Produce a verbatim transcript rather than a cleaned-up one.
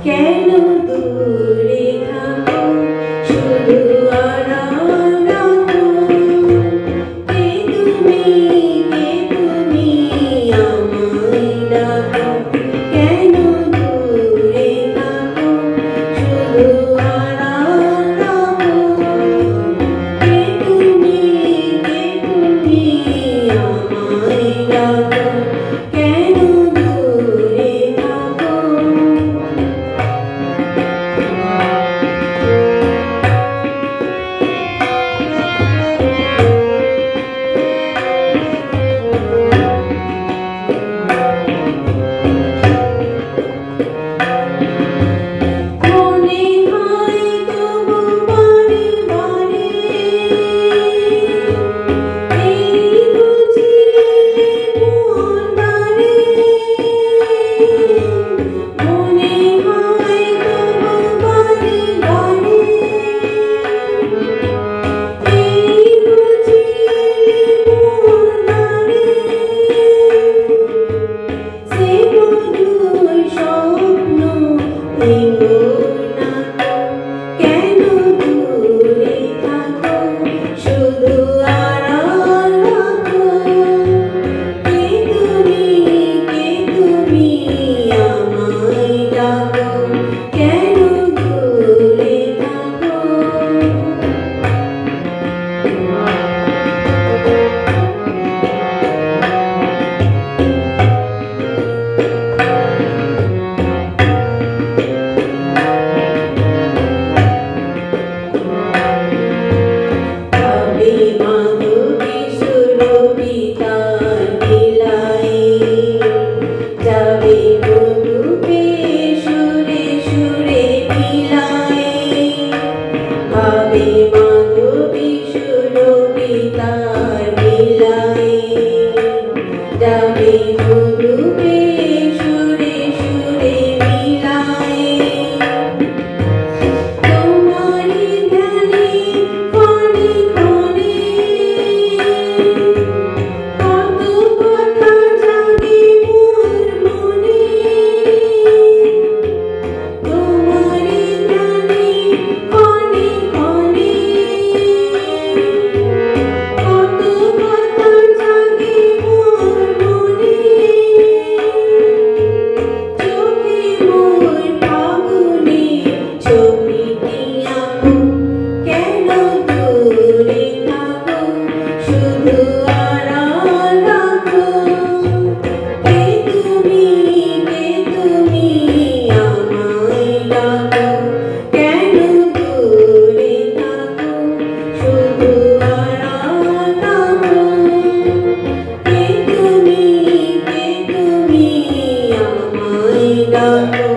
কেন দূরে থাকো শুধু আড়াল রাখো কে তুমি কে তুমি আমায় ডাকো কেন দূরে থাকো শুধু আড়াল রাখো কে তুমি কে তুমি আমায় ডাকো কেন দূরে থাকো মনে হয় তবু বারে বারে এই বুঝি মন বারে মনে হয় তবু বারে বারে এই বুঝি মন বারে সে মধুর স্বপ্ন এলো না কেন দূরে থাকো শুধু আড়াল রাখো কে তুমি কে তুমি আমায় ডাকো কেন দূরে থাকো ভাবে মাধবী সুরভিতার বিলায় যাবে মধুপে সুরে সুরে বিলায় ভাবে মাধবী সুরভিতার বিলায় যাবে মধুপে সুরে সুরে বিলায় তোমারি ধ্যানে ক্ষণে ক্ষণে কত কথা জাগে মোর মনে তোমারি ধ্যানে ক্ষণে ক্ষণে কত কথা জাগে মোর মনে চোখে মোর ফাগুনে ছবিটি আঁকো কেন দূরে থাকো শুধু আড়াল রাখো কে তুমি কে তুমি আমায় ডাকো কেন দূরে থাকো শুধু আড়াল রাখো কে তুমি কে তুমি আমায় ডাকো